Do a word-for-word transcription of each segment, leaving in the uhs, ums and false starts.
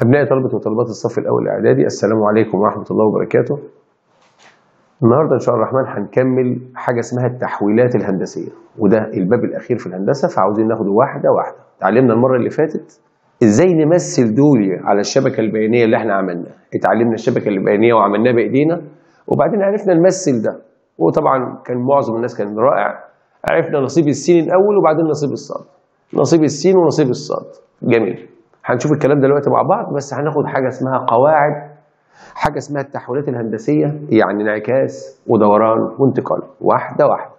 أبناء طلبة وطالبات الصف الأول الإعدادي، السلام عليكم ورحمة الله وبركاته. النهارده إن شاء الله الرحمن هنكمل حاجة اسمها التحويلات الهندسية، وده الباب الأخير في الهندسة، فعاوزين ناخده واحدة واحدة. اتعلمنا المرة اللي فاتت إزاي نمثل دول على الشبكة البيانية اللي إحنا عملناها، اتعلمنا الشبكة البيانية وعملناها بإيدينا، وبعدين عرفنا نمثل ده، وطبعا كان معظم الناس كان رائع. عرفنا نصيب السين الأول وبعدين نصيب الصاد، نصيب السين ونصيب الصاد. جميل. هنشوف الكلام ده دلوقتي مع بعض، بس هناخد حاجه اسمها قواعد، حاجه اسمها التحويلات الهندسيه، يعني انعكاس ودوران وانتقال، واحده واحده.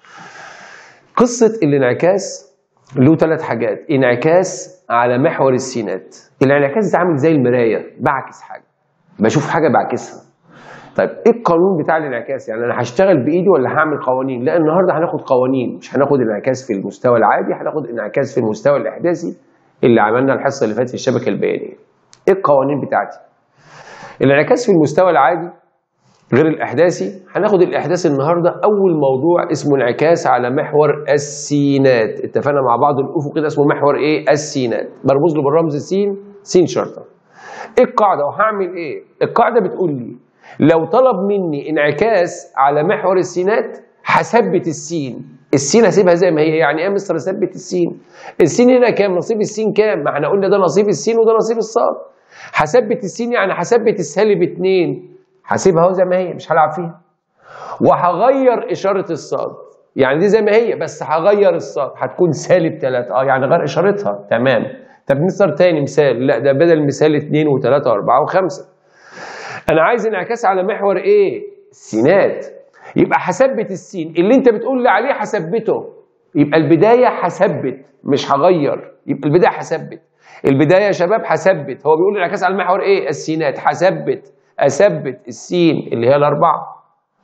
قصه الانعكاس له ثلاث حاجات. انعكاس على محور السينات. الانعكاس ده عامل زي المرايه، بعكس حاجه، بشوف حاجه بعكسها. طيب ايه القانون بتاع الانعكاس؟ يعني انا هشتغل بايدي ولا هعمل قوانين؟ لا، النهارده هناخد قوانين، مش هناخد انعكاس في المستوى العادي، هناخد انعكاس في المستوى الاحداثي اللي عملنا الحصه اللي فاتت في الشبكه البيانيه. ايه القوانين بتاعتي؟ الانعكاس في المستوى العادي غير الاحداثي. هناخد الاحداثي النهارده. اول موضوع اسمه انعكاس على محور السينات. اتفقنا مع بعض الافق كده اسمه محور ايه؟ السينات، برمز له بالرمز سين، سين شرطه. ايه القاعده وهعمل ايه؟ القاعده بتقول لي لو طلب مني انعكاس على محور السينات هثبت السين. السين هسيبها زي ما هي. يعني ايه يا مستر اثبت السين؟ السين هنا كام؟ نصيب السين كام؟ ما احنا قلنا ده نصيب السين وده نصيب الصاد. هثبت السين يعني هثبت السالب اتنين، هسيبها اهو زي ما هي، مش هلعب فيها. وهغير اشاره الصاد، يعني دي زي ما هي بس هغير الصاد، هتكون سالب تلاتة. اه يعني غير اشارتها. تمام. طب مستر تاني مثال. لا، ده بدل مثال اتنين وتلاتة واربعة وخمسة. انا عايز انعكاس على محور ايه؟ السينات. يبقى هثبت السين اللي انت بتقول لي عليه، هثبته. يبقى البدايه هثبت مش هغير. يبقى البدايه هثبت. البدايه يا شباب هثبت. هو بيقول لي انعكاس على المحور ايه؟ السينات. هثبت اثبت السين اللي هي الاربعه،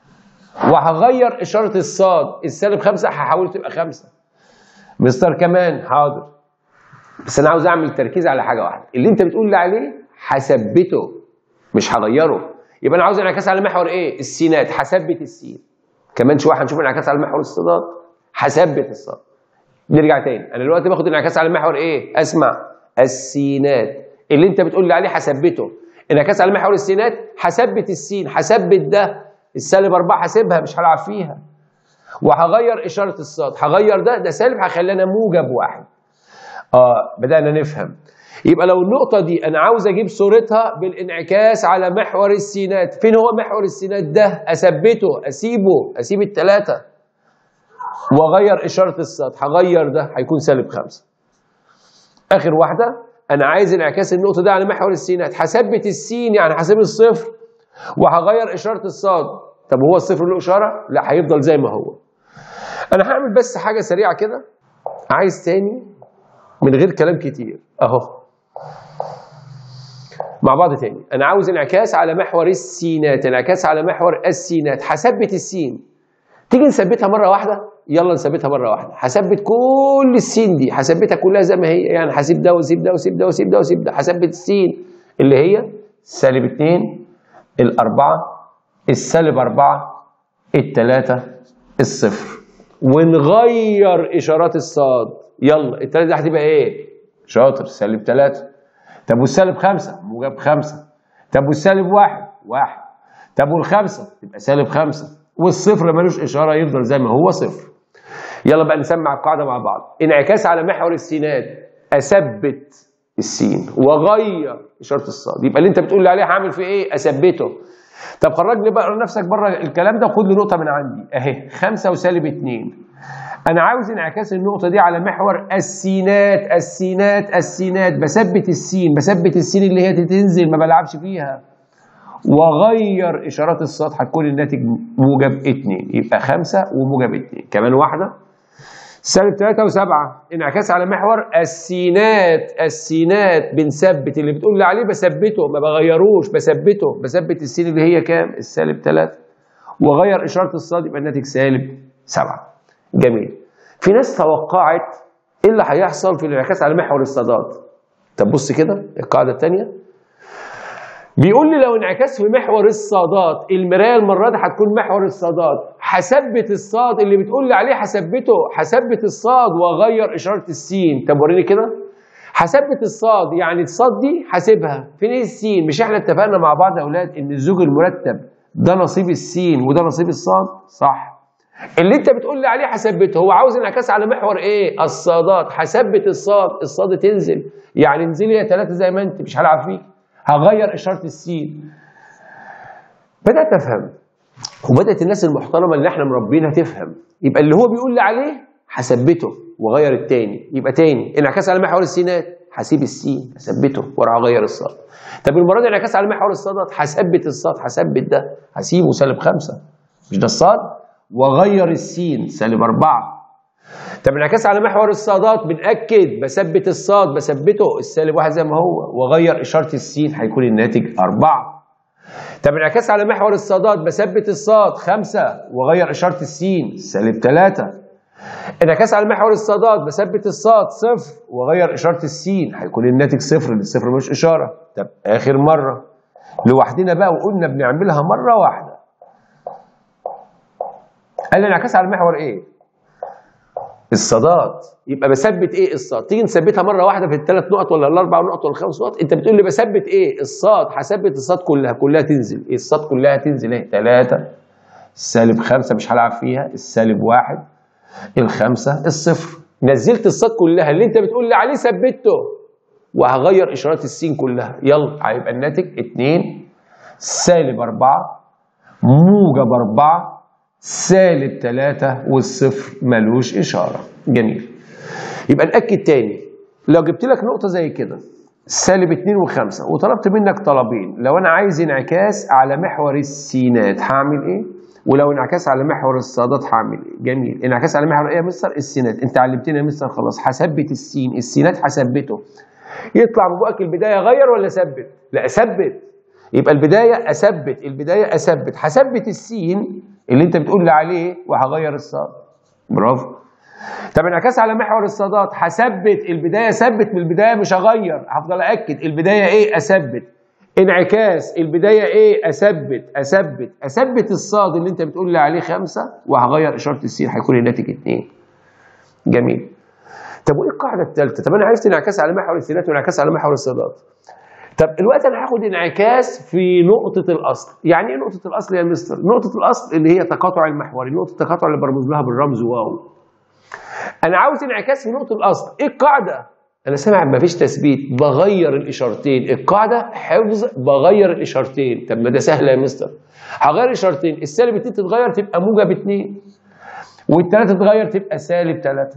وهغير اشاره الصاد. السالب خمسه هحاول تبقى خمسه. مستر كمان حاضر، بس انا عاوز اعمل تركيز على حاجه واحده. اللي انت بتقول لي عليه هثبته مش هغيره. يبقى انا عاوز انعكاس على محور ايه؟ السينات. هثبت السين. كمان شويه هنشوف انعكاس على محور الصادات. هثبت الصاد. نرجع تاني. انا دلوقتي باخد انعكاس على محور ايه؟ اسمع، السينات. اللي انت بتقول لي عليه هثبته. انعكاس على محور السينات هثبت السين. هثبت ده السالب اربعه، هسيبها مش هلعب فيها. وهغير اشاره الصاد. هغير ده ده سالب، هخلينا موجب واحد. اه بدانا نفهم. يبقى لو النقطة دي أنا عاوز أجيب صورتها بالانعكاس على محور السينات، فين هو محور السينات ده؟ أثبته، أسيبه، أسيب التلاتة، وأغير إشارة الصاد. هغير ده هيكون سالب خمسة. آخر واحدة، أنا عايز انعكاس النقطة ده على محور السينات. هثبت السين يعني هسيب الصفر، وهغير إشارة الصاد. طب هو الصفر له إشارة؟ لا، هيفضل زي ما هو. أنا هعمل بس حاجة سريعة كده. عايز تاني من غير كلام كتير أهو مع بعض تاني. انا عاوز انعكاس على محور السينات. انعكاس على محور السينات. هثبت السين. تيجي نثبتها مره واحده؟ يلا نثبتها مره واحده. هثبت كل السين دي، هثبتها كلها زي ما هي. يعني هسيب ده واسيب ده واسيب ده واسيب ده واسيب ده. هثبت السين اللي هي سالب اتنين، الاربعه، السالب اربعه، التلاته، الصفر. ونغير اشارات الصاد. يلا التلاته دي هتبقى ايه؟ شاطر، سالب تلاته. طب والسالب خمسة؟ موجب خمسة. طب والسالب واحد؟ واحد. طب والخمسة؟ تبقى سالب خمسة. والصفر ملوش إشارة، يفضل زي ما هو صفر. يلا بقى نسمع القاعدة مع بعض. انعكاس على محور السينات. أثبت السين وأغير إشارة الصاد. يبقى اللي أنت بتقول لي عليه هعمل فيه إيه؟ أثبته. طب خرجني بقى نفسك بره الكلام ده وخد لي نقطة من عندي أهي، خمسة وسالب اتنين. أنا عاوز انعكاس النقطة دي على محور السينات. السينات السينات بثبت السين، بثبت السين اللي هي تنزل ما بلعبش فيها، وأغير إشارات الصاد. هتكون الناتج موجب اتنين. يبقى خمسة وموجب اتنين. كمان واحدة، سالب تلاتة وسبعة. انعكاس على محور السينات. السينات بنثبت اللي بتقول لي عليه، بثبته ما بغيروش، بثبته. بثبت السين اللي هي كام؟ السالب تلاتة، وأغير إشارة الصاد. يبقى الناتج سالب سبعة. جميل. في ناس توقعت ايه اللي هيحصل في الانعكاس على محور الصادات. طب بص كده القاعده الثانيه، بيقول لي لو انعكاس في محور الصادات، المرايه المره دي هتكون محور الصادات. هثبت الصاد اللي بتقول لي عليه، هثبته، هثبت الصاد واغير اشاره السين. طب وريني كده. هثبت الصاد، يعني الصاد دي هسيبها. فين ايه السين؟ مش احنا اتفقنا مع بعض يا اولاد ان الزوج المرتب ده نصيب السين وده نصيب الصاد؟ صح. اللي انت بتقول لي عليه هثبته، هو عاوز انعكاس على محور ايه؟ الصادات. هثبت الصاد، الصاد تنزل، يعني انزلي يا ثلاثه زي ما انت، مش هلعب فيك. هغير اشاره السين. بدات افهم، وبدات الناس المحترمه اللي احنا مربينها تفهم. يبقى اللي هو بيقول لي عليه هثبته واغير التاني. يبقى تاني انعكاس على محور السينات، هسيب السين هثبته واروح اغير الصاد. طب المره دي انعكاس على محور الصادات، هثبت الصاد، هثبت ده هسيبه سالب خمسه، مش ده الصاد، واغير السين سالب اربعه. طب انعكاس على محور الصادات بنأكد، بثبت الصاد بثبته السالب واحد زي ما هو، واغير اشاره السين هيكون الناتج اربعه. طب انعكاس على محور الصادات بثبت الصاد خمسه واغير اشاره السين سالب ثلاثه. انعكاس على محور الصادات بثبت الصاد صفر واغير اشاره السين هيكون الناتج صفر، لان الصفر ملوش اشاره. طب اخر مره لوحدنا بقى وقلنا بنعملها مره واحده. قال لي انعكاس على المحور ايه؟ الصادات. يبقى بثبت ايه؟ الصاد. تيجي نثبتها مره واحده في الثلاث نقط ولا الاربع نقط ولا الخمس نقط؟ انت بتقول لي بثبت ايه؟ الصاد. هثبت الصاد كلها، كلها تنزل. ايه الصاد كلها تنزل اهي؟ ثلاثه، السالب خمسه مش هلعب فيها، السالب واحد، الخمسه، الصفر. نزلت الصاد كلها اللي انت بتقول لي عليه ثبته، وهغير اشارات السين كلها. يلا هيبقى الناتج اتنين سالب اربعه موجب اربعه سالب ثلاثة والصفر ملوش إشارة. جميل. يبقى نأكد تاني، لو جبت لك نقطة زي كده سالب اتنين وخمسة وطلبت منك طلبين، لو أنا عايز انعكاس على محور السينات هعمل إيه؟ ولو انعكاس على محور الصادات هعمل إيه؟ جميل. انعكاس على محور إيه يا مستر؟ السينات. أنت علمتني يا مستر خلاص، هثبت السين، السينات هثبته. يطلع من بقك البداية غير ولا ثبت؟ لا أثبت. يبقى البداية أثبت، البداية أثبت، هثبت السين اللي انت بتقول لي عليه وهغير الصاد. برافو. طب انعكاس على محور الصادات، هثبت البدايه، ثبت من البدايه مش هغير، هفضل اكد البدايه ايه؟ اثبت. انعكاس البدايه ايه؟ اثبت اثبت اثبت الصاد اللي انت بتقول لي عليه خمسه وهغير اشاره السين هيكون الناتج اتنين. جميل. طب وايه القاعده الثالثه؟ طب انا عرفت انعكاس على محور السينات وانعكاس على محور الصادات. طب الوقت انا هاخد انعكاس في نقطة الأصل. يعني ايه نقطة الأصل يا مستر؟ نقطة الأصل اللي هي تقاطع المحوري، نقطة التقاطع اللي برمز لها بالرمز واو. أنا عاوز انعكاس في نقطة الأصل، إيه القاعدة؟ أنا سامع مفيش تثبيت، بغير الإشارتين، القاعدة حفظ بغير الإشارتين. طب ما ده سهل يا مستر. هغير الإشارتين، السالب اتنين تتغير تبقى موجب اتنين، والتلاتة تتغير تبقى سالب تلاتة.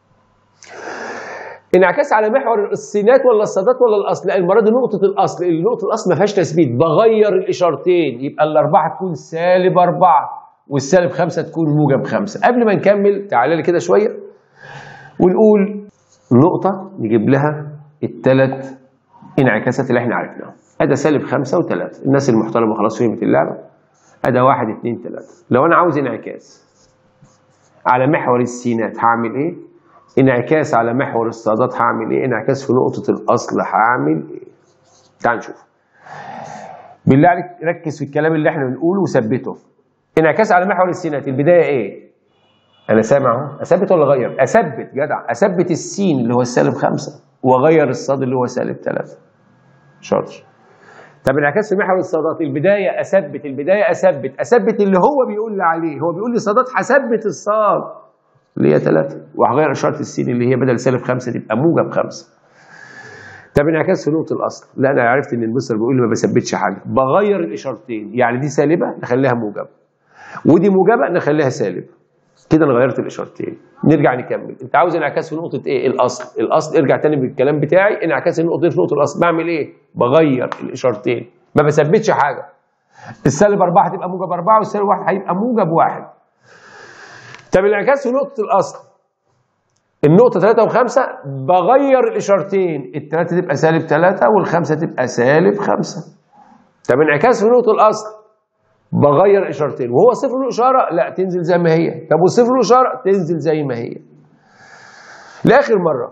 انعكاس على محور السينات ولا الصادات ولا الاصل؟ لا المره دي نقطه الاصل، نقطه الاصل ما فيهاش تثبيت، بغير الاشارتين. يبقى الاربعه تكون سالب اربعه والسالب خمسه تكون موجب خمسه. قبل ما نكمل تعالى لي كده شويه ونقول نقطه نجيب لها الثلاث انعكاسات اللي احنا عرفناها. ادي سالب خمسه وثلاثه، الناس المحترمه خلاص فهمت اللعبه. ادي واحد اثنين ثلاثه. لو انا عاوز انعكاس على محور السينات هعمل ايه؟ انعكاس على محور الصادات هعمل ايه؟ انعكاس في نقطة الأصل هعمل ايه؟ تعال نشوف. بالله عليك ركز في الكلام اللي احنا بنقوله وثبته. انعكاس على محور السينات، البداية ايه؟ أنا سامع اهو، أثبت ولا أغير؟ أثبت جدع، أثبت السين اللي هو السالب خمسة وأغير الصاد اللي هو سالب ثلاثة. شاطر. طب انعكاس في محور الصادات، البداية أثبت، البداية أثبت، أثبت اللي هو بيقول لي عليه، هو بيقول لي صادات هثبت الصاد اللي هي ثلاثة وهغير اشاره السين اللي هي بدل سالب خمسه تبقى موجب خمسه. طب انعكاس في نقطه الاصل، لا انا عرفت ان المستر بيقول لي ما بثبتش حاجه، بغير الاشارتين، يعني دي سالبه نخليها موجبه ودي موجبه نخليها سالب. كده انا غيرت الاشارتين. نرجع نكمل. انت عاوز انعكاس في نقطه ايه؟ الاصل. الاصل ارجع تاني بالكلام بتاعي، انعكاس النقطتين في نقطه الاصل بعمل ايه؟ بغير الاشارتين، ما بثبتش حاجه. السالب اربعه هتبقى موجب اربعه والسالب واحد هيبقى موجب واحد. طب الانعكاس في نقطة الأصل، النقطة ثلاثة وخمسة بغير الإشارتين، الثلاثة تبقى سالب ثلاثة والخمسة تبقى سالب خمسة. طب انعكاس في نقطة الأصل بغير الإشارتين، وهو صفر له إشارة؟ لا تنزل زي ما هي. طب وصفر له إشارة؟ تنزل زي ما هي. لآخر مرة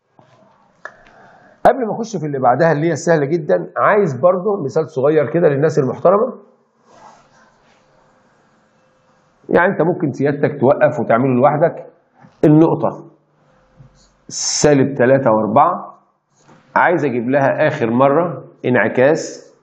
قبل ما أخش في اللي بعدها اللي هي سهلة جدا، عايز برضه مثال صغير كده للناس المحترمة. يعني انت ممكن سيادتك توقف وتعمله لوحدك. النقطة سالب ثلاثة واربعة عايز اجيب لها اخر مره انعكاس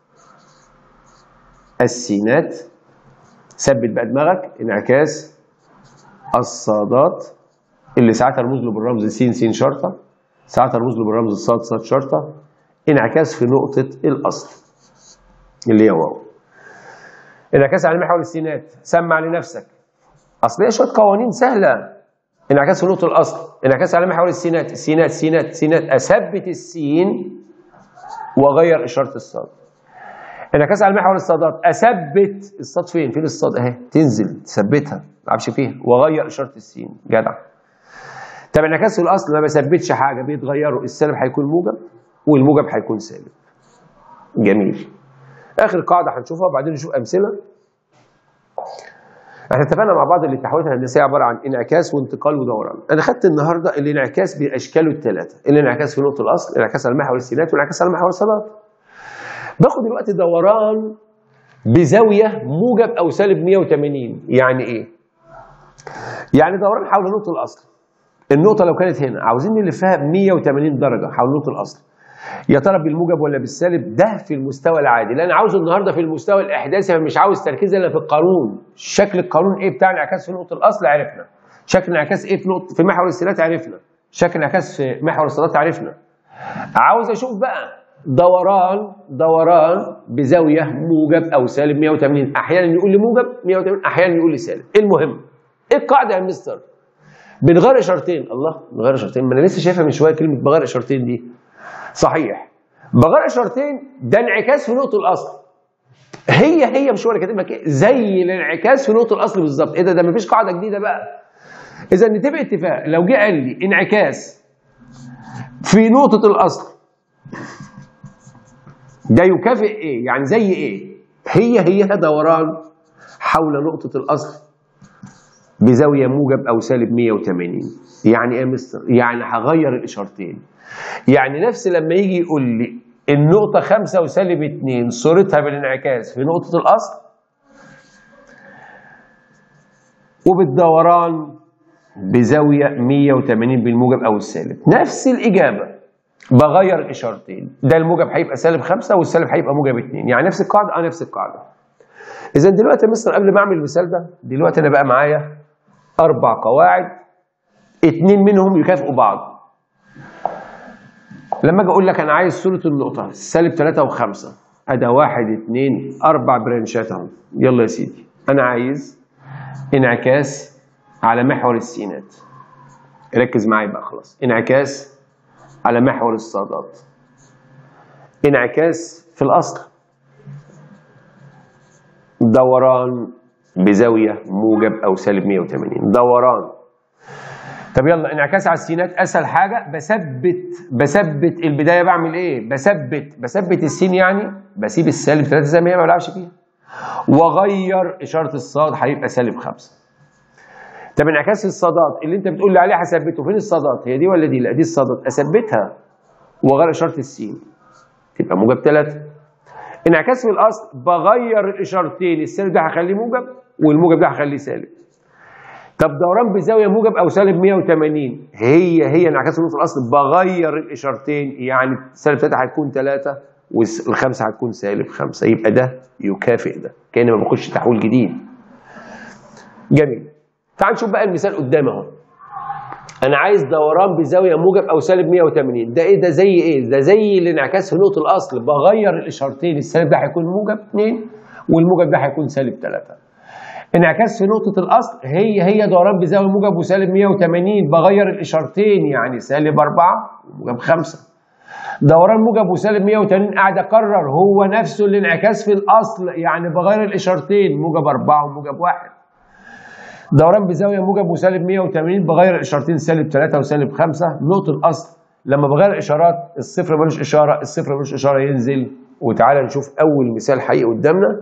السينات. ثبت بقى دماغك، انعكاس الصادات اللي ساعات ارمز له بالرمز س س شرطه، ساعات ارمز له بالرمز ص ص شرطه. انعكاس في نقطه الاصل اللي هي واو. انعكاس على محور السينات، سمع لنفسك. اصل هي شويه قوانين سهله. انعكاس في نقطه الاصل، انعكاس على محور السينات، السينات سينات سينات، اثبت السين واغير اشاره الصاد. انعكاس على محور الصادات، اثبت الصاد فين؟ فين الصاد اهي، تنزل تثبتها ما تلعبش فيها واغير اشاره السين. جدع. طب انعكاس في الاصل ما بثبتش حاجه، بيتغيروا، السالب هيكون موجب والموجب هيكون سالب. جميل. اخر قاعده هنشوفها وبعدين نشوف امثله. احنا اتفقنا مع بعض ان التحويلات الهندسيه عباره عن انعكاس وانتقال ودوران. انا خدت النهارده الانعكاس باشكاله الثلاثه، الانعكاس في نقطه الاصل، الانعكاس على محور السينات، والانعكاس على محور الصادات. باخد دلوقتي دوران بزاويه موجب او سالب مية وتمانين. يعني ايه؟ يعني دوران حول نقطه الاصل. النقطه لو كانت هنا عاوزين نلفها مية وتمانين درجه حول نقطه الاصل. يا ترى بالموجب ولا بالسالب؟ ده في المستوى العادي، لان عاوزه النهارده في المستوى الاحداثي، فمش عاوز تركيز الا في القانون. شكل القانون ايه بتاع الانعكاس في نقطه الاصل عرفنا. شكل الانعكاس ايه في نقطه في محور السينات عرفنا. شكل الانعكاس في محور الصادات عرفنا. عاوز اشوف بقى دوران دوران بزاويه موجب او سالب مية وتمانين. احيانا يقول لي موجب مية وتمانين، احيانا يقول لي سالب. المهم ايه القاعده يا مستر؟ بنغير اشارتين. الله، بنغير اشارتين؟ ما انا لسه شايفها من شويه كلمه بغير اشارتين دي. صحيح، بغير اشارتين ده انعكاس في نقطه الاصل. هي هي مش هو اللي كاتبها كده، زي الانعكاس في نقطه الاصل بالظبط. ايه ده؟ ده مفيش قاعده جديده بقى. اذا نتفق اتفاق، لو جه قال لي انعكاس في نقطه الاصل ده يكافئ ايه؟ يعني زي ايه؟ هي هي دوران حول نقطه الاصل بزاويه موجب او سالب مية وتمانين. يعني ايه يا مستر؟ يعني هغير الاشارتين. يعني نفس لما يجي يقول لي النقطة خمسة وسالب اتنين صورتها بالانعكاس في نقطة الأصل وبالدوران بزاوية مية وتمانين بالموجب أو السالب، نفس الإجابة. بغير الإشارتين، ده الموجب هيبقى سالب خمسة والسالب هيبقى موجب اتنين. يعني نفس القاعدة؟ أه نفس القاعدة. إذا دلوقتي يا مستر قبل ما أعمل المثال ده، دلوقتي أنا بقى معايا أربع قواعد، اتنين منهم يكافئوا بعض. لما اجي اقول لك انا عايز صوره النقطه سالب تلاتة وخمسة، ادي واحد اتنين اربع برانشات اهو. يلا يا سيدي، انا عايز انعكاس على محور السينات. ركز معايا بقى خلاص. انعكاس على محور الصادات، انعكاس في الاصل، دوران بزاويه موجب او سالب مية وتمانين، دوران. طب يلا انعكاس على السينات، اسهل حاجه بثبت بثبت البدايه. بعمل ايه؟ بثبت بثبت السين، يعني بسيب السالب تلاتة زي ما هي ما بلعبش فيها، واغير اشاره الصاد هيبقى سالب خمسة. طب انعكاس الصادات اللي انت بتقول لي عليه هثبته، فين الصادات؟ هي دي ولا دي؟ لا دي الصادات، اثبتها واغير اشاره السين تبقى موجب تلاتة. انعكاس في الاصل بغير الاشارتين، السالب ده هخليه موجب والموجب ده هخليه سالب. طب دوران بزاويه موجب او سالب مية وتمانين، هي هي انعكاس في الاصل بغير الاشارتين، يعني سالب تلاتة هتكون تلاتة والخمسه هتكون سالب خمسة. يبقى ده يكافئ ده، كأني ما باخدش تحويل جديد. جميل. تعال نشوف بقى المثال قدامي اهو. انا عايز دوران بزاويه موجب او سالب مية وتمانين. ده ايه ده؟ زي ايه؟ ده زي الانعكاس في نقطه الاصل، بغير الاشارتين، السالب ده هيكون موجب اتنين والموجب ده هيكون سالب تلاتة. انعكاس في نقطة الأصل هي هي دوران بزاوية موجب وسالب مية وتمانين، بغير الإشارتين، يعني سالب أربعة وموجب خمسة. دوران موجب وسالب مية وتمانين قاعد أكرر هو نفسه الانعكاس في الأصل، يعني بغير الإشارتين، موجب أربعة وموجب واحد. دوران بزاوية موجب وسالب مية وتمانين بغير الإشارتين، سالب تلاتة وسالب خمسة. نقطة الأصل لما بغير الإشارات، الصفر ملوش إشارة، الصفر ملوش إشارة ينزل. وتعالى نشوف أول مثال حقيقي قدامنا.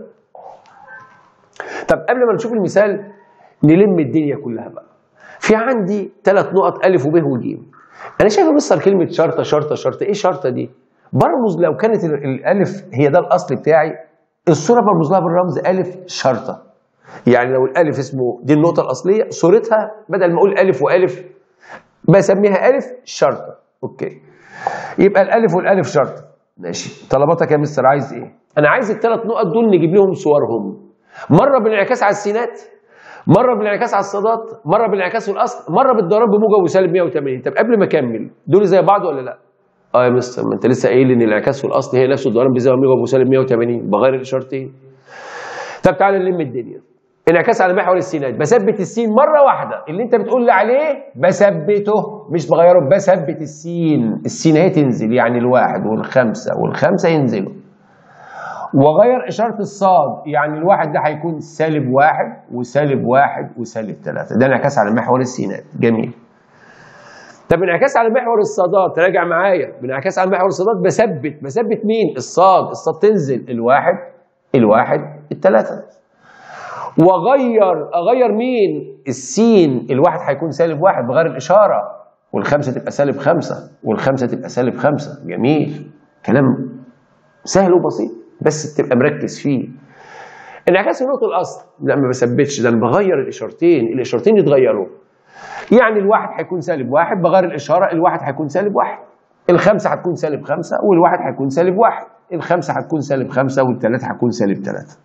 طب قبل ما نشوف المثال نلم الدنيا كلها بقى. في عندي ثلاث نقط ألف وب وج. أنا شايف مستر كلمة شرطة شرطة شرطة. إيه شرطة دي؟ برمز لو كانت الألف هي ده الأصل بتاعي، الصورة برمز لها بالرمز ألف شرطة. يعني لو الألف اسمه دي النقطة الأصلية، صورتها بدل ما أقول ألف وألف بسميها ألف شرطة. أوكي. يبقى الالف والالف شرطه. ماشي. طلباتك يا مستر عايز ايه؟ انا عايز الثلاث نقط دول نجيب لهم صورهم. مره بالانعكاس على السينات، مره بالانعكاس على الصادات، مره بالانعكاس والاصل، مره بالضرب بموجب وسالب مية وتمانين. طب قبل ما اكمل، دول زي بعض ولا لا؟ اه يا مستر، ما انت لسه قايل ان الانعكاس والاصل هي نفس الضرب بزاويه موجب وسالب مية وتمانين، بغير الاشارتين. طب تعالى نلم الدنيا. انعكاس على محور السينات، بثبت السين مره واحده، اللي انت بتقول لي عليه بثبته مش بغيره، بثبت السين، السين اهي تنزل، يعني الواحد والخمسه والخمسه ينزلوا. واغير اشاره الصاد، يعني الواحد ده هيكون سالب واحد وسالب واحد وسالب ثلاثه، ده انعكاس على محور السينات. جميل. طب انعكاس على محور الصادات، راجع معايا، بانعكاس على محور الصادات بثبت، بثبت مين؟ الصاد، الصاد تنزل، الواحد الواحد الثلاثه. واغير اغير مين؟ السين، الواحد هيكون سالب واحد بغير الاشاره، والخمسه تبقى سالب خمسه، والخمسه تبقى سالب خمسه. جميل. كلام سهل وبسيط بس تبقى مركز فيه. انعكاس نقطه الاصل، لا ما بثبتش، ده انا بغير الاشارتين، الاشارتين يتغيروا. يعني الواحد هيكون سالب واحد بغير الاشاره، الواحد هيكون سالب واحد، الخمسه هتكون سالب خمسه، والواحد هيكون سالب واحد، الخمسه هتكون سالب خمسه، والثلاثه هتكون سالب ثلاثه.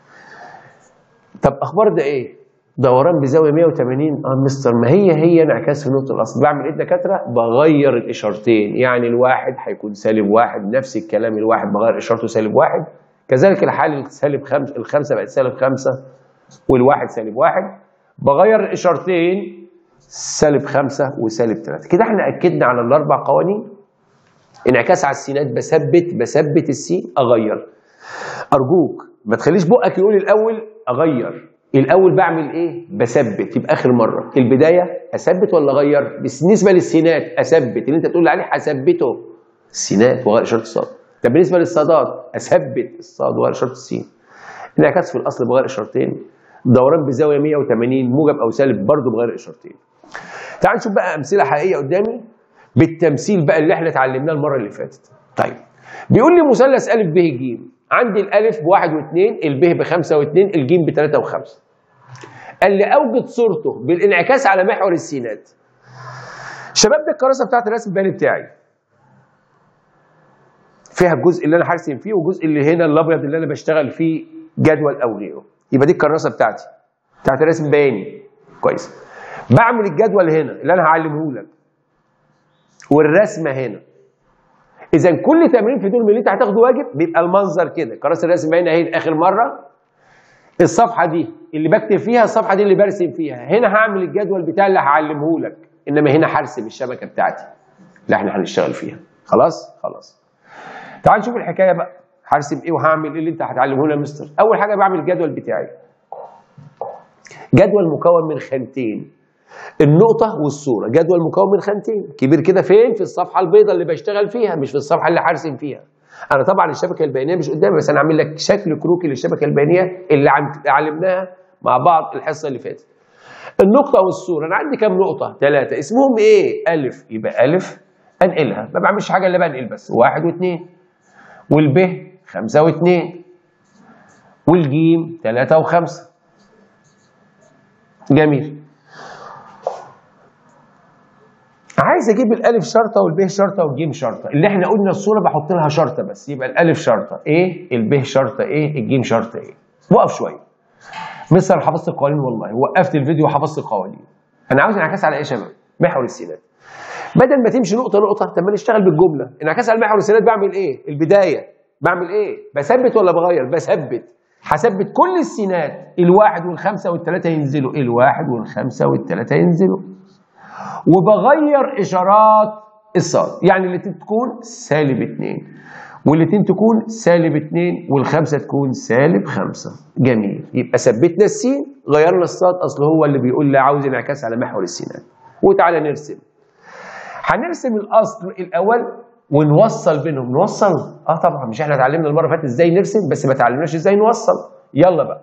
طب اخبار ده ايه؟ دوران بزاويه مية وتمانين. اه مستر، ما هي هي انعكاس في نقطه الاصل. بعمل ايه دكاتره؟ بغير الاشارتين، يعني الواحد هيكون سالب واحد، نفس الكلام، الواحد بغير اشارته سالب واحد، كذلك الحال السالب خمسه، الخمسه بقت سالب خمسه، والواحد سالب واحد، بغير الاشارتين سالب خمسه وسالب ثلاثه. كده احنا اكدنا على الاربع قوانين. انعكاس على السينات بثبت، بثبت السين، اغير. ارجوك ما تخليش بقك يقول الاول اغير، الاول بعمل ايه؟ بثبت. يبقى اخر مره البدايه اثبت ولا اغير؟ بالنسبه للسينات اثبت، اللي انت تقول لي عليه هثبته السينات واغير اشاره الصاد. طب بالنسبه للصادات اثبت الصاد واغير اشاره السين. انعكاس في الاصل بغير اشارتين، دوران بزاويه مية وتمانين موجب او سالب برضه بغير اشارتين. تعال نشوف بقى امثله حقيقيه قدامي بالتمثيل بقى اللي احنا اتعلمناه المره اللي فاتت. طيب بيقول لي مثلث ا ب ج، عندي الالف بواحد واثنين، الب بخمسه واثنين، الجيم بثلاثه وخمسه. قال لي اوجد صورته بالانعكاس على محور السينات. شباب دي الكراسه بتاعت الرسم البياني بتاعي. فيها الجزء اللي انا هرسم فيه والجزء اللي هنا الابيض اللي انا بشتغل فيه جدول او غيره. يبقى دي الكراسه بتاعتي بتاعت الرسم البياني. كويس. بعمل الجدول هنا اللي انا هعلمه لك، والرسمه هنا. اذا كل تمرين في دول من اللي انت هتاخده واجب بيبقى المنظر كده. كراسه الرسم البياني اهي اخر مره، الصفحه دي اللي بكتب فيها، الصفحه دي اللي برسم فيها. هنا هعمل الجدول بتاعي اللي هعلمه لك، انما هنا هرسم الشبكه بتاعتي اللي احنا هنشتغل فيها. خلاص؟ خلاص. تعال نشوف الحكايه بقى. هرسم ايه وهعمل ايه اللي انت هتعلمه لنا يا مستر؟ اول حاجه بعمل الجدول بتاعي. جدول مكون من خانتين، النقطه والصوره. جدول مكون من خانتين كبير كده. فين؟ في الصفحه البيضاء اللي بشتغل فيها، مش في الصفحه اللي هرسم فيها. انا طبعا الشبكه البيانيه مش قدامي، بس انا عامل لك شكل كروكي للشبكه البيانيه اللي علمناها مع بعض الحصه اللي فاتت. النقطه والصوره، انا عندي كام نقطه؟ ثلاثه. اسمهم ايه؟ الف. يبقى الف انقلها، ما بعملش حاجه الا بنقل بس. واحد واثنين، والب خمسه واثنين، والجيم ثلاثه وخمسه. جميل. عايز اجيب الالف شرطه والب شرطه والجيم شرطه. اللي احنا قلنا الصوره بحط لها شرطه بس، يبقى الالف شرطه ايه، الب شرطه ايه، الجيم شرطه ايه. وقف شويه. مستر حفظت القوانين والله، وقفت الفيديو وحفظت القوانين. انا عاوز انعكاس على ايه يا شباب؟ محور السينات. بدل ما تمشي نقطه نقطه، طب ما نشتغل بالجمله. انعكاس على محور السينات بعمل ايه؟ البدايه بعمل ايه؟ بثبت ولا بغير؟ بثبت. هثبت كل السينات، الواحد والخمسه والثلاثه ينزلوا، الواحد والخمسه والثلاثه ينزلوا. وبغير اشارات الصاد، يعني الاثنين تكون سالب اثنين، والاثنين تكون سالب اثنين، والخمسه تكون سالب خمسه. جميل. يبقى ثبتنا السين، غيرنا الصاد، اصل هو اللي بيقول لي عاوز انعكاس على محور السينات. وتعالى نرسم. هنرسم الاصل الاول ونوصل بينهم. نوصل؟ اه طبعا، مش احنا اتعلمنا المره اللي فاتت ازاي نرسم، بس ما اتعلمناش ازاي نوصل. يلا بقى.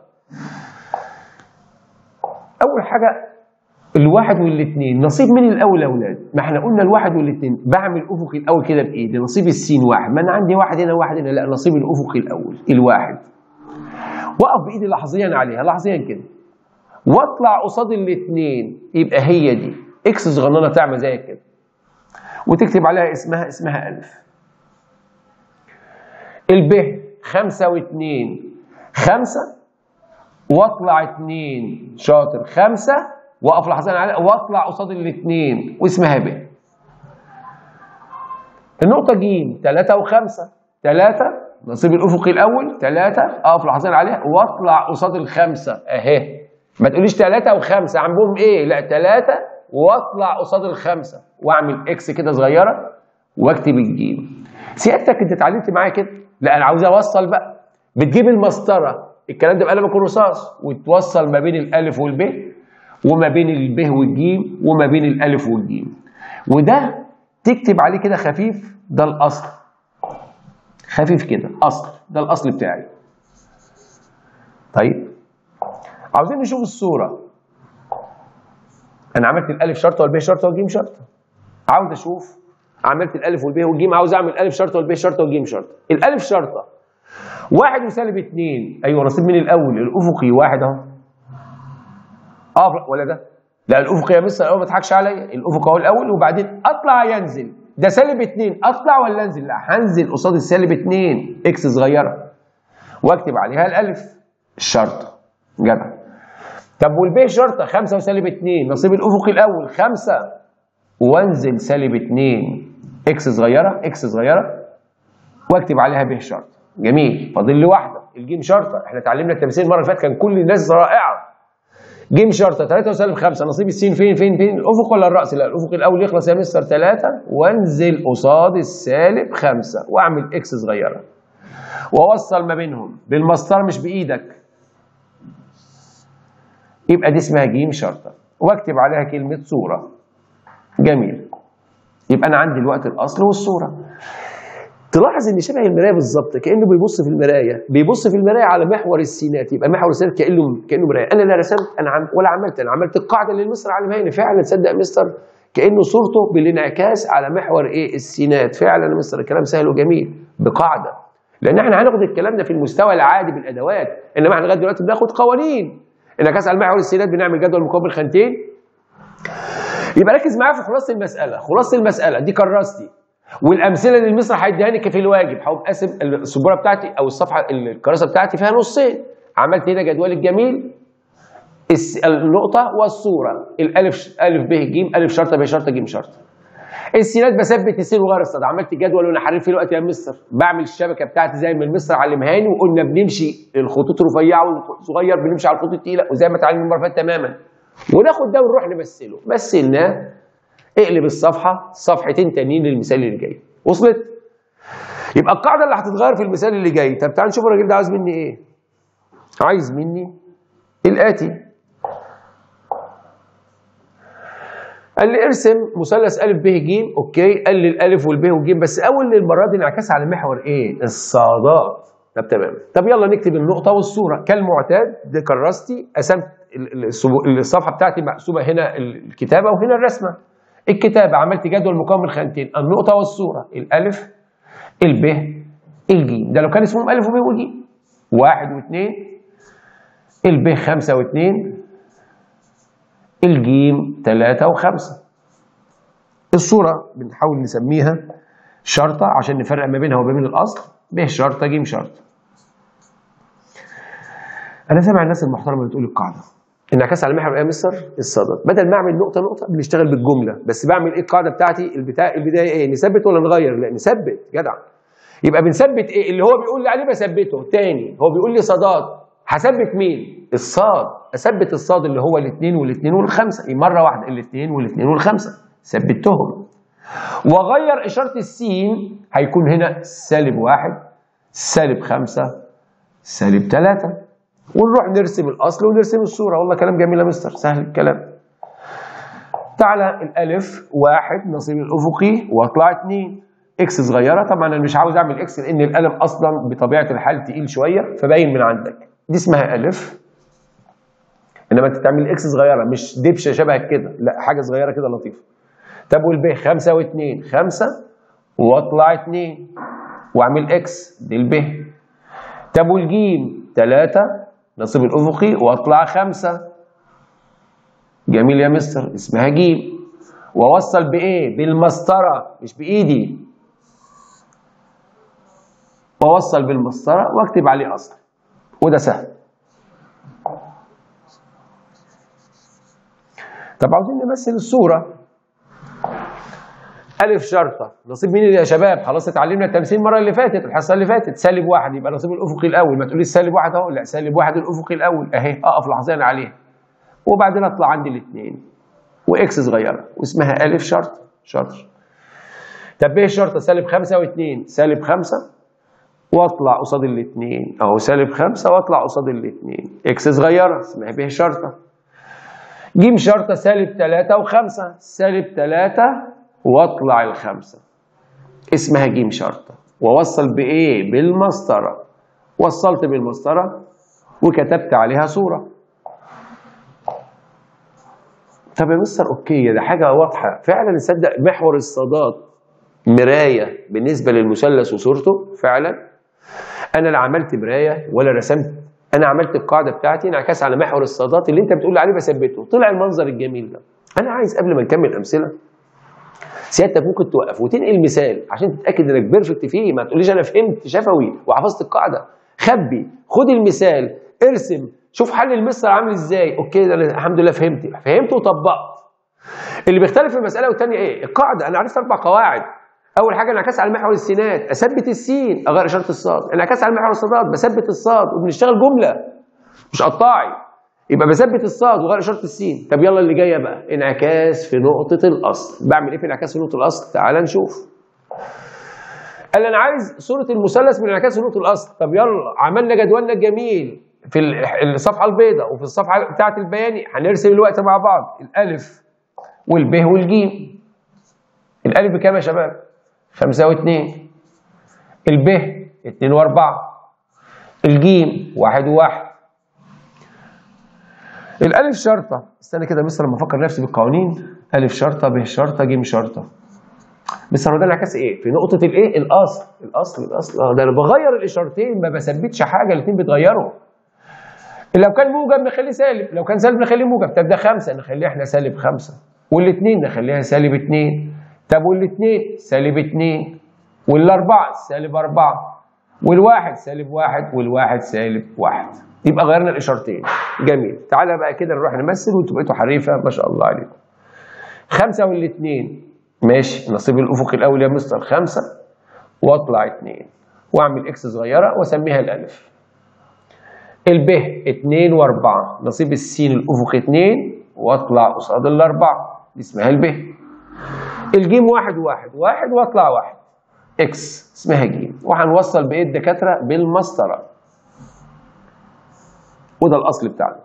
اول حاجه الواحد والاثنين، نصيب مين الاول يا اولاد؟ ما احنا قلنا الواحد والاثنين. بعمل افقي الاول كده بايدي، نصيب السين واحد. ما انا عندي واحد هنا واحد هنا، لا نصيب الافقي الاول الواحد. واقف بايدي لحظيا عليها، لحظيا كده، واطلع قصاد الاثنين، يبقى هي دي اكس صغننه تعمل زي كده. وتكتب عليها اسمها اسمها ألف. الب خمسة واتنين خمسة واطلع اتنين شاطر خمسة واقف لحظتين عليها واطلع قصاد الاتنين واسمها ب. النقطة ج تلاتة وخمسة تلاتة نصيب الأفقي الأول تلاتة اقف لحظتين عليها واطلع قصاد الخمسة أهي. ما تقوليش تلاتة وخمسة عندهم إيه؟ لا تلاتة واطلع قصاد الخمسة واعمل إكس كده صغيرة واكتب الجيم. سيادتك أنت اتعلمت معايا كده؟ لا أنا عاوز أوصل بقى. بتجيب المسطرة الكلام ده بقلم الرصاص وتوصل ما بين الألف والب وما بين الب والجيم وما بين الألف والجيم. وده تكتب عليه كده خفيف ده الأصل. خفيف كده أصل ده الأصل بتاعي. طيب عاوزين نشوف الصورة. أنا عملت الألف شرطة والب شرطة والجيم شرطة. عاوز أشوف عملت الألف والب والجيم عاوز أعمل الألف شرطة والب شرطة والجيم شرطة. الألف شرطة واحد وسالب اتنين أيوه نصيب من الأول الأفقي واحد أهو. أه ولا ده؟ لا الأفقي يا مستر الأول ما تضحكش عليا الأفقي أهو الأول وبعدين أطلع ينزل. ده سالب اتنين اطلع ولا انزل؟ لا هنزل قصاد السالب اتنين اكس صغيره واكتب عليها الالف الشرطه. جدع. طب والب شرطه خمسة وسالب اتنين نصيب الافقي الاول خمسة وانزل سالب اتنين اكس صغيره اكس صغيره واكتب عليها ب شرطه. جميل. فاضل لي واحده الجيم شرطه. احنا اتعلمنا التمثيل المره اللي فاتت كان كل الناس رائعه. جيم شرطه تلاتة وسالب خمسة نصيب السين فين فين فين الافق ولا الراس؟ لا الافق الاول يخلص يا مستر تلاتة وانزل قصاد السالب خمسة واعمل اكس صغيره واوصل ما بينهم بالمسطره مش بايدك يبقى دي اسمها جيم شرطه واكتب عليها كلمه صوره. جميل. يبقى انا عندي الوقت الاصل والصوره. تلاحظ ان شبه المرايه بالظبط كانه بيبص في المرايه بيبص في المرايه على محور السينات. يبقى محور السينات كانه كانه مرايه. انا لا رسمت انا عم ولا عملت انا عملت القاعده اللي المستر علمها لي. فعلا تصدق مستر كانه صورته بالانعكاس على محور ايه السينات. فعلا يا مستر الكلام سهل وجميل بقاعده. لان احنا هناخد الكلام ده في المستوى العادي بالادوات انما احنا لغايه دلوقتي بناخد قوانين. انعكاس على محور السينات بنعمل جدول مقابل خانتين. يبقى ركز معايا في خلاصه المساله. خلاصه المساله دي كراستي والامثله اللي المستر هيديها لي في الواجب. هقوم قاسم السبوره بتاعتي او الصفحه الكراسه بتاعتي فيها نصين. عملت هنا جدول الجميل النقطه والصوره الالف الف ب ج الف شرطه ب شرطه ج شرطه. السينات بثبت السين وغير الصاد. عملت جدول وانا حريف فيه الوقت يا مستر. بعمل الشبكه بتاعتي زي ما المستر علمهاني وقلنا بنمشي الخطوط رفيعه والصغير بنمشي على الخطوط الثقيله وزي ما اتعلمنا المره اللي فاتت تماما. وناخد ده ونروح نمثله. مثلناه اقلب الصفحه صفحتين تانيين للمثال اللي جاي. وصلت؟ يبقى القاعده اللي هتتغير في المثال اللي جاي. طب تعال نشوف الراجل ده عايز مني ايه؟ عايز مني الاتي. قال لي ارسم مثلث ا ب ج. اوكي. قال لي الالف والب والج بس اول المره دي انعكاس على محور ايه؟ الصادات. طب تمام. طب يلا نكتب النقطه والصوره كالمعتاد. دي كراستي قسمت الصفحه بتاعتي مقسومه هنا الكتابه وهنا الرسمه. الكتابه عملت جدول مكون من خانتين النقطه والصوره الالف الب الج. ده لو كان اسمهم الف وب وج. واحد واثنين الب خمسه واثنين الجيم ثلاثة وخمسة. الصورة بنحاول نسميها شرطة عشان نفرق ما بينها وما بين الأصل. ب شرطة ج شرطة. أنا سامع الناس المحترمة اللي بتقول القاعدة انعكاس على محور ايه يا مستر؟ الصادات. بدل ما أعمل نقطة نقطة بنشتغل بالجملة. بس بعمل إيه القاعدة بتاعتي؟ البتاع البداية إيه؟ نثبت ولا نغير؟ لا نثبت. جدع. يبقى بنثبت إيه؟ اللي هو بيقول لي عليه بثبته. تاني هو بيقول لي صادات. هثبت مين؟ الصاد. اثبت الصاد اللي هو الاثنين والاثنين والخمسه مره واحده. الاثنين والاثنين والخمسه ثبتهم. واغير اشاره السين هيكون هنا سالب واحد سالب خمسه سالب ثلاثه. ونروح نرسم الاصل ونرسم الصوره. والله كلام جميل يا مستر سهل الكلام. تعالى الالف واحد نصيب الافقي واطلع اثنين اكس صغيره. طبعا انا مش عاوز اعمل اكس لان القلم اصلا بطبيعه الحال تقيل شويه فباين من عندك. دي اسمها الف. انما انت تعمل اكس صغيره مش دبشه شبه كده. لا حاجه صغيره كده لطيفه. طب والب خمسه واثنين خمسه واطلع اثنين واعمل اكس دي الب. طب والجيم ثلاثه نصيب الافقي واطلع خمسه. جميل يا مستر اسمها جيم. واوصل بايه؟ بالمسطره مش بايدي. واوصل بالمسطره واكتب عليه اصل، وده سهل. طب عاوزين نمثل الصوره. ألف شرطة، نصيب مين يا شباب؟ خلاص اتعلمنا التمثيل المرة اللي فاتت، الحصة اللي فاتت، سالب واحد يبقى نصيب الأفقي الأول، ما تقوليش سالب واحد أهو، لا سالب واحد الأفقي الأول أهي، أقف لحظيا عليها. وبعدين أطلع عندي الاثنين وإكس صغيرة واسمها ألف شرطة، شاطر. طب ب شرطة سالب خمسة واثنين، سالب خمسة وأطلع قصاد الاثنين، أهو سالب خمسة وأطلع قصاد الاثنين، إكس صغيرة اسمها ب شرطة. ج شرطة سالب ثلاثة وخمسة، سالب ثلاثة واطلع الخمسة اسمها ج شرطة. واوصل بايه؟ بالمسطرة. وصلت بالمسطرة وكتبت عليها صورة. طب يا مستر اوكي، ده حاجة واضحة فعلا. نصدق محور الصادات مراية بالنسبة للمثلث وصورته فعلا. انا لا عملت مراية ولا رسمت، انا عملت القاعدة بتاعتي انعكاس على محور الصادات اللي انت بتقول عليه بثبته. طلع المنظر الجميل ده. انا عايز قبل ما نكمل امثلة سيادتك ممكن توقف وتنقل مثال عشان تتاكد انك بيرفكت فيه. ما تقوليش انا فهمت شفوي وحفظت القاعده. خبي، خد المثال، ارسم، شوف حل المستر عامل ازاي. اوكي ده انا الحمد لله فهمت فهمت وطبقت. اللي بيختلف في المساله والثانيه ايه؟ القاعده. انا عرفت اربع قواعد. اول حاجه انعكاس على محور السينات، اثبت السين اغير اشاره الصاد. انعكاس على محور الصادات بثبت الصاد وبنشتغل جمله مش قطاعي، يبقى بثبت الصاد وغير اشاره السين. طب يلا اللي جايه بقى، انعكاس في نقطه الاصل. بعمل ايه في انعكاس في نقطه الاصل؟ تعال نشوف. قال انا عايز صوره المثلث من انعكاس في نقطه الاصل. طب يلا عملنا جدولنا الجميل في الصفحه البيضاء وفي الصفحه بتاعه البياني. هنرسم الوقت مع بعض الالف والب والجيم. الالف بكام يا شباب؟ خمسة واثنين. الب اثنين واربعة. الجيم واحد وواحد. الألف شرطة، استنى كده مستر لما أفكر نفسي بالقوانين. ألف شرطة، ب شرطة، ج شرطة. مستر هو ده انعكاس إيه؟ في نقطة الإيه؟ الأصل، الأصل، الأصل، أه ده أنا بغير الإشارتين ما بثبتش حاجة، الاتنين بيتغيروا. لو كان موجب نخليه سالب، لو كان سالب نخليه موجب. طب ده خمسة نخليه إحنا سالب خمسة، والاتنين نخليها سالب اتنين. طب والاتنين سالب اتنين، والأربعة سالب أربعة، والواحد سالب واحد، والواحد سالب واحد. يبقى غيرنا الاشارتين. جميل. تعالى بقى كده نروح نمثل وانتوا بقيتوا حريفه ما شاء الله عليكم. خمسه والاثنين ماشي، نصيب الافقي الاول يا مستر خمسه واطلع اثنين واعمل اكس صغيره واسميها الالف. الب اثنين واربعه، نصيب السين الافقي اثنين واطلع قصاد الاربعه دي اسمها الب. الجيم واحد واحد واحد واطلع واحد اكس اسمها جيم. وهنوصل بايه الدكاتره؟ بالمسطره. وده الاصل بتاعنا.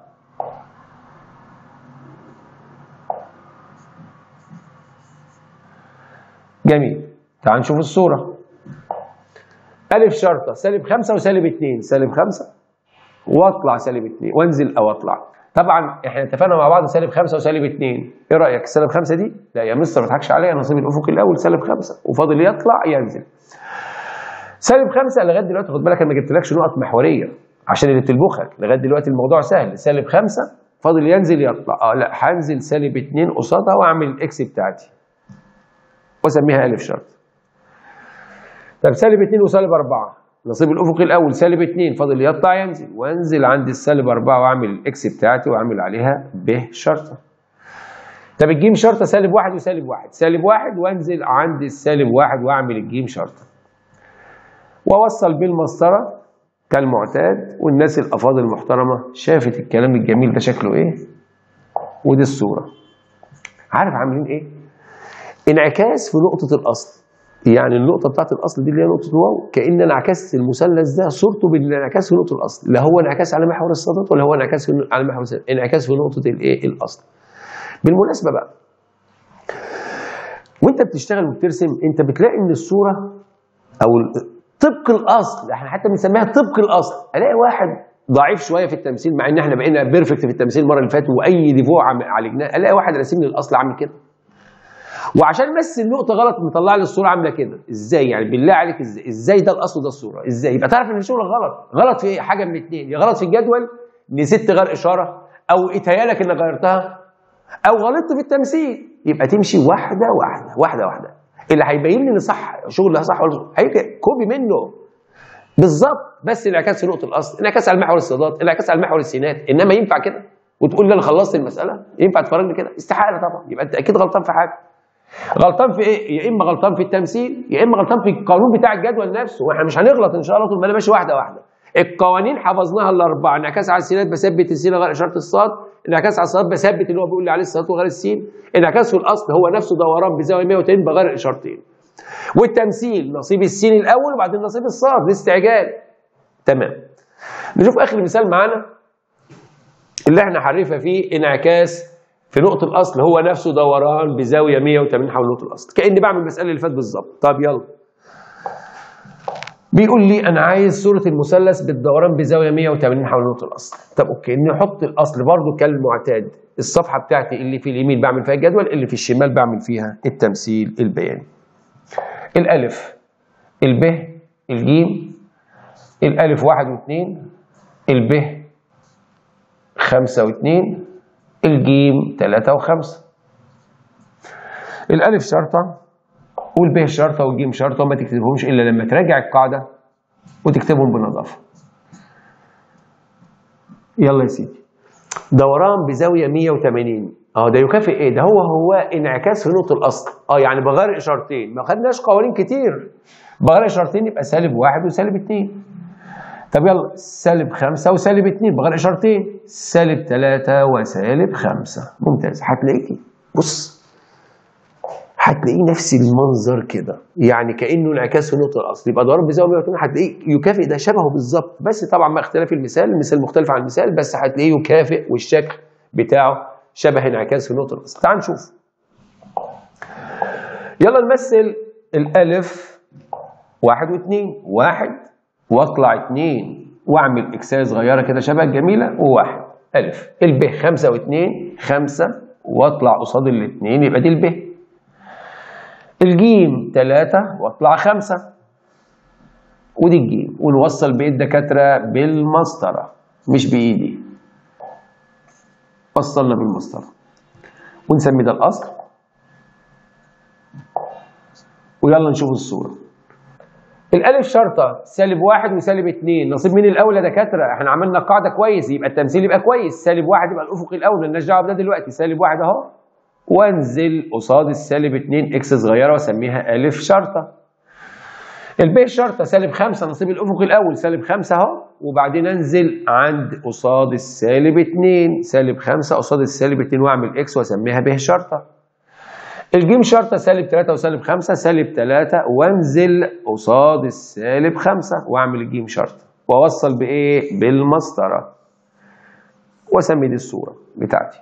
جميل. تعال نشوف الصوره. الف شرطه سالب خمسة وسالب اتنين، سالب خمسة واطلع سالب اتنين وانزل او اطلع. طبعا احنا اتفقنا مع بعض سالب خمسة وسالب اتنين. ايه رايك؟ سالب خمسة دي؟ لا يا مستر ما تضحكش عليا، نصيب الافقي الاول سالب خمسة وفاضل يطلع ينزل. سالب خمسة لغايه دلوقتي خد بالك انا ما جبتلكش نقط محوريه عشان اللي بتلبخك. لغايه دلوقتي الموضوع سهل. سالب خمسة فاضل ينزل يطلع. اه لا هنزل سالب اتنين قصادها واعمل الاكس بتاعتي واسميها الف شرط. طب سالب اتنين وسالب اربعة، نصيب الافقي الاول سالب اتنين فاضل يطلع ينزل، وانزل عند السالب اربعة واعمل الاكس بتاعتي واعمل عليها ب شرطه. طب الجيم شرطه سالب واحد وسالب واحد، سالب واحد وانزل عند السالب واحد واعمل الجيم شرطه. واوصل بالمسطره كالمعتاد. والناس الافاضل المحترمه شافت الكلام الجميل ده شكله ايه؟ ودي الصوره. عارف عاملين ايه؟ انعكاس في نقطه الاصل. يعني النقطه بتاعت الاصل دي اللي هي نقطه الواو، كان انعكاس المثلث ده صورته بالانعكاس في نقطه الاصل. لا هو انعكاس على محور الصادات ولا هو انعكاس على محور الصادات، انعكاس في نقطه الايه؟ الاصل. بالمناسبه بقى وانت بتشتغل وبترسم انت بتلاقي ان الصوره او طبق الاصل، احنا حتى بنسميها طبق الاصل. الاقي واحد ضعيف شويه في التمثيل مع ان احنا بقينا بيرفكت في التمثيل المره اللي فاتت واي ديفو عالجناه، الاقي واحد راسم لي الاصل عامل كده. وعشان بس النقطه غلط مطلع لي الصوره عامله كده. ازاي يعني؟ بالله عليك ازاي؟ ازاي ده الاصل وده الصوره؟ ازاي؟ يبقى تعرف ان الشغل غلط. غلط في حاجه من اثنين، يا غلط في الجدول نسيت تغير اشاره، او اتهيالك انك غيرتها، او غلطت في التمثيل. يبقى تمشي واحده واحده واحده واحده. اللي هيبين لي ان صح شغل ده صح ولا هيجي كوبي منه بالظبط، بس انعكاس في نقطه الاصل، انعكاس على المحور الصادات، انعكاس على المحور السينات. انما ينفع كده وتقول لي انا خلصت المساله؟ ينفع تفرجني كده؟ استحاله طبعا. يبقى انت اكيد غلطان في حاجه. غلطان في ايه؟ يا اما غلطان في التمثيل، يا اما غلطان في القانون بتاع الجدول نفسه. واحنا مش هنغلط ان شاء الله طول ما انا ماشي واحده واحده. القوانين حفظناها الاربعه، انعكاس على السينات بثبت السين غير اشاره الصاد، انعكاس على الصاد بثبت اللي هو بيقول لي عليه الصاد وغير السين، انعكاس في الاصل هو نفسه دوران بزاويه مية وتمانين بغير الاشارتين. والتمثيل نصيب السين الاول وبعدين نصيب الصاد لاستعجال. تمام. نشوف اخر مثال معانا اللي احنا حرفها فيه انعكاس في نقطة الأصل هو نفسه دوران بزاوية مية وتمانين حول نقطة الأصل، كأني بعمل المسألة اللي فاتت بالظبط. طب يلا. بيقول لي أنا عايز صورة المثلث بالدوران بزاوية مية وتمانين حول نقطة الأصل. طب أوكي، نحط الأصل برضه كالمعتاد. الصفحة بتاعتي اللي في اليمين بعمل فيها الجدول، اللي في الشمال بعمل فيها التمثيل البياني. الألف، الب، الجيم، الألف واحد واثنين، الب خمسة واثنين، الجيم ثلاثة وخمسة. الألف شرطة والب شرطة والجيم شرطة، وما تكتبهمش إلا لما تراجع القاعدة وتكتبهم بنظافة. يلا يا سيدي. دوران بزاوية مية وتمانين، اه ده يكافئ ايه؟ ده هو هو انعكاس في نقطة الأصل، اه يعني بغير إشارتين، ما خدناش قوانين كتير. بغير إشارتين يبقى سالب واحد وسالب اتنين. طب يلا، سالب خمسة وسالب اتنين بغير إشارتين، سالب تلاتة وسالب خمسة. ممتاز. هتلاقيكي بص هتلاقيه نفس المنظر كده، يعني كأنه انعكاس في نقطة الأصل، يبقى ضرب بزاوية مية وتمانين هتلاقيه يكافئ ده شبهه بالظبط، بس طبعا مع اختلاف المثال، المثال مختلف عن المثال، بس هتلاقيه يكافئ والشكل بتاعه شبه انعكاس في نقطة الأصل. تعال نشوف. يلا نمثل الألف واحد واثنين، واحد واطلع اتنين واعمل اكسايه صغيره كده شبه الجميله وواحد. الف. الب خمسه واثنين، خمسه واطلع قصاد الاثنين يبقى دي الب. الجيم ثلاثه واطلع خمسه ودي الجيم. ونوصل بايد الدكاتره بالمسطره مش بايدي. وصلنا بالمسطره ونسمي ده الاصل. ويلا نشوف الصوره. الألف شرطة سالب واحد وسالب اتنين، نصيب مين الأول يا دكاترة؟ احنا عملنا قاعدة كويس، يبقى التمثيل يبقى كويس، سالب واحد يبقى الأفق الأول، مالناش دعوة بده دلوقتي، سالب واحد أهو. وانزل قصاد السالب اتنين إكس صغيرة وأسميها ألف شرطة. الب شرطة سالب خمسة، نصيب الأفق الأول، سالب خمسة أهو، وبعدين أنزل عند قصاد السالب اتنين، سالب خمسة قصاد السالب اتنين وأعمل إكس وأسميها ب شرطة. الجيم شرطة سالب تلاتة وسالب خمسة، سالب تلاتة وانزل قصاد السالب خمسة واعمل الجيم شرطة واوصل بايه؟ بالمسطرة واسمي دي الصورة بتاعتي.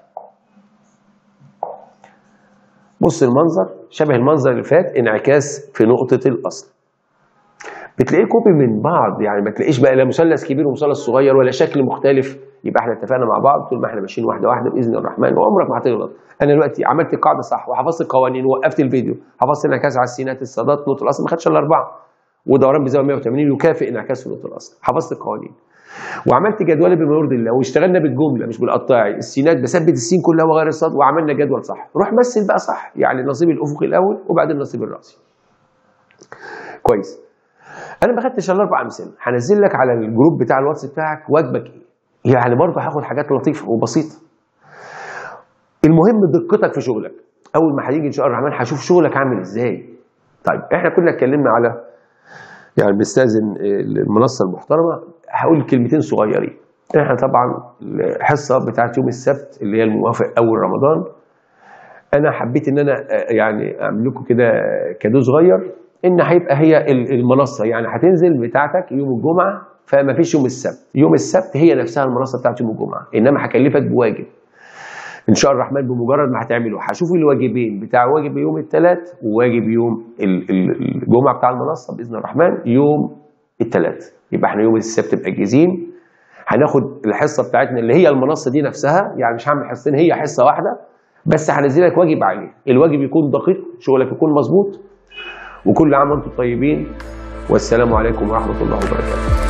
بص المنظر شبه المنظر اللي فات، انعكاس في نقطة الأصل. بتلاقيه كوبي من بعض، يعني ما تلاقيش بقى لا مثلث كبير ومثلث صغير ولا شكل مختلف. يبقى احنا اتفقنا مع بعض طول ما احنا ماشيين واحده واحده باذن الرحمن وعمرك ما هتغلط. انا دلوقتي عملت القاعده صح وحفظت القوانين ووقفت الفيديو، حفظت انعكاس على السينات، الصادات، نقطه الاصل، ما خدش الا اربعه. ودوران بزاويه مية وتمانين يكافئ انعكاس في نقطه الاصل. حفظت القوانين وعملت جدول بما يرضي الله واشتغلنا بالجمله مش بالقطاعي. السينات بثبت السين كلها وغير الصاد وعملنا جدول صح. روح مثل بقى صح، يعني النصيب الافقي الاول وبعدين النصيب الراسي. كويس. انا ما خدتش الا اربع امثله، هنزل لك على الجروب بتاع الواتس بتاعك واجبك ايه. يعني برضه هاخد حاجات لطيفه وبسيطه. المهم دقتك في شغلك. اول ما هيجي ان شاء الله الرحمن هشوف شغلك عامل ازاي. طيب احنا كنا اتكلمنا على، يعني بنستاذن المنصه المحترمه هقول كلمتين صغيرين. احنا طبعا الحصه بتاعت يوم السبت اللي هي الموافق اول رمضان، انا حبيت ان انا يعني اعمل لكم كده كادو صغير، ان هيبقى هي المنصه يعني هتنزل بتاعتك يوم الجمعه، فما فيش يوم السبت. يوم السبت هي نفسها المنصه بتاعت يوم الجمعه، انما هكلفك بواجب ان شاء الله الرحمن. بمجرد ما هتعمله هشوف الواجبين بتاع واجب يوم الثلاث وواجب يوم الجمعه بتاع المنصه باذن الرحمن يوم الثلاث. يبقى احنا يوم السبت مأجزين، هناخد الحصه بتاعتنا اللي هي المنصه دي نفسها، يعني مش هعمل حصتين، هي حصه واحده بس هنزل لك واجب عليه. الواجب يكون دقيق، شغلك يكون مظبوط. وكل عام وانتم طيبين، والسلام عليكم ورحمه الله وبركاته.